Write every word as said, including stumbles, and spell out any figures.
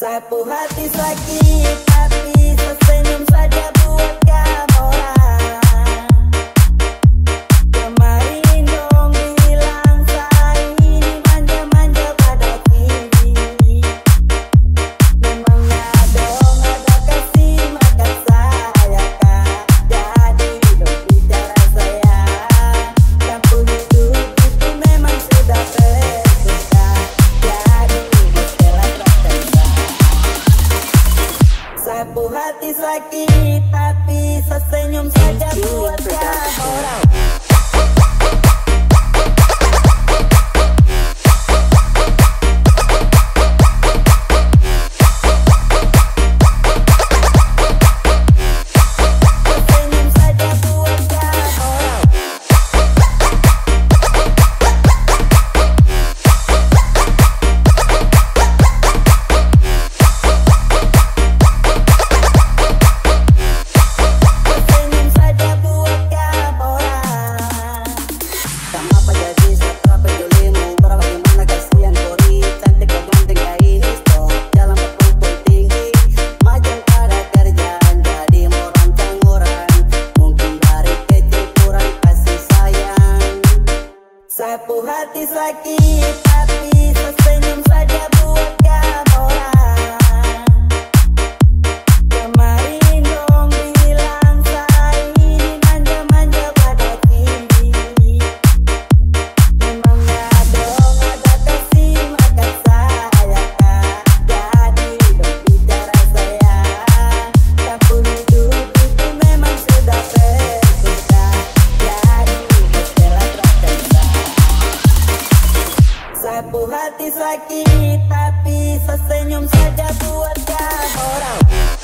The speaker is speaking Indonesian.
Sapu hati sakit, tapi sesenyum saja buat kamu orang. Kemarin dong bilang saya ini manja-manja pada diri. Memangnya dong ada kasih maka saya kak. Jadi dong bicara saya. Kampung hidup itu memang sudah terbuka. Jadi istilah tertentu. Sapu hati sakit, tapi sesenyum saja buat kamu orang. Sesenyum saja buat kamu orang. Sesenyum saja buat kamu orang. Sama apa jadi setelah pedulimu? Berapa gimana kasihan kori? Cantik kau ganteng kayak ini. Stop jalan berkumpul tinggi. Macam pada kerjaan jadi mau rancang orang. Mungkin dari kecil kurang kasih sayang. Sapu hati sakit, tapi sesenyum saja buat kamu orang. Kemarin dong bilang saya ini manja-manja pada diri. Memangnya dong ada kasih maka saya kak. Jadi dong bicara saya. Kampung hidup itu memang sudah terbuka. Jadi istilah tertentu. Sapu hati sakit, tapi sesenyum saja buat kamu orang.